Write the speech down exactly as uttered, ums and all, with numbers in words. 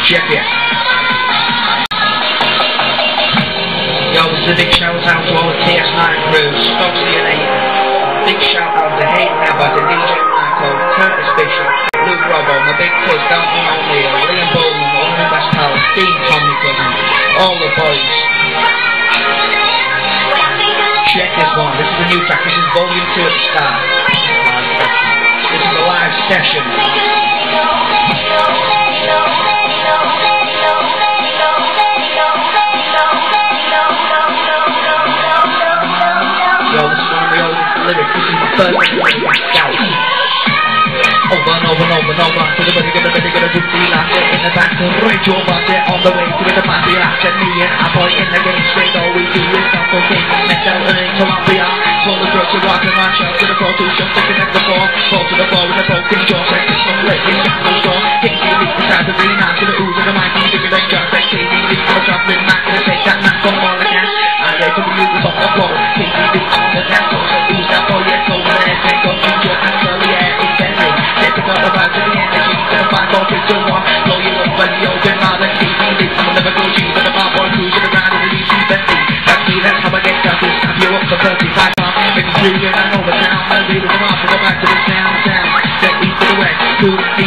Check it. Yo, this is a big shout out to all the T S nine crew, Stocks C N eight. Big shout out to Hayden Abbott, to D J Michael, Curtis Bishop, Luke Robbo, my big kids, Dalton O'Neill, Liam Bowman, Owen West House, Dean Tomlinson, all the boys. Check this one. This is a new track. This is volume two at the start. This is a live session. Yo, this is one of the oldest lyrics. This is the first scout. Over and over and over and over. To the buddy, gonna buddy, gonna do the last bit in the back. To right your budget on the way to the party. Last and me and our boy in the game straight. All we do is stop okay. Met out earning Columbia. Pull the drugs and rock and run. Shout to the floor, two shots, sticking at the floor. Fall to the floor with a broken jaw. Check this one, let me check the store. King D, leave the side of the arena. To the ooze and the mic. You dig it like just like K D, leave the chocolate Mac. Gonna take that Mac on all again. I get to the music off the floor. King D, leave on the dance floor. Ooze that boy, yes, over there. Take off the jaw and tell the air. It's Henry. Take it up about to the energy. To the five, four, three, two, one. Blow you up when you open mouth and K D, leave on the Liverpool G. But the bar boy cruise to the ground of the D C Bentley. That's me, that's how I get down to snap you up for thirty-five pounds. Make you feel good, I know the town. I'll leave it off to go back to the sound, sound. Get east to the west, to the